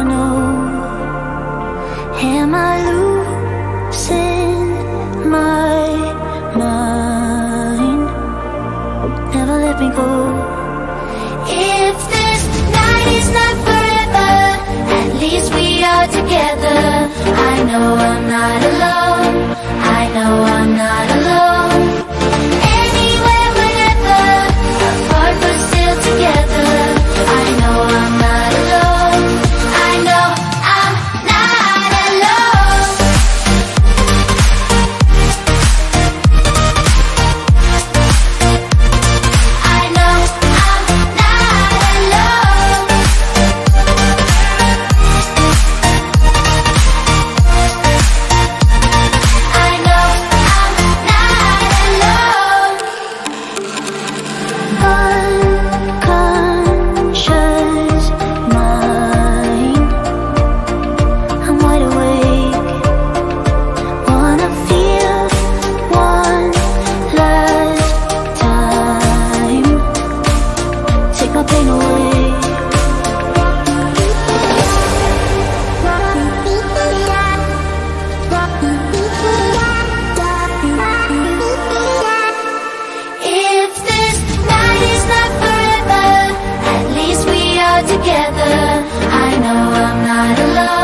know, am I losing my mind? Never let me go. If this night is not forever, at least we are together. I know I'm not alone, I know I'm not alone. Anywhere, whenever, apart but still together. I know I'm not alone, I know I'm not alone. I know I'm not alone. I know I'm not alone. Unconscious mind, I'm wide awake. Wanna feel one last time. Take my pain away. If this night is not forever, at least we are together. I know I'm not alone.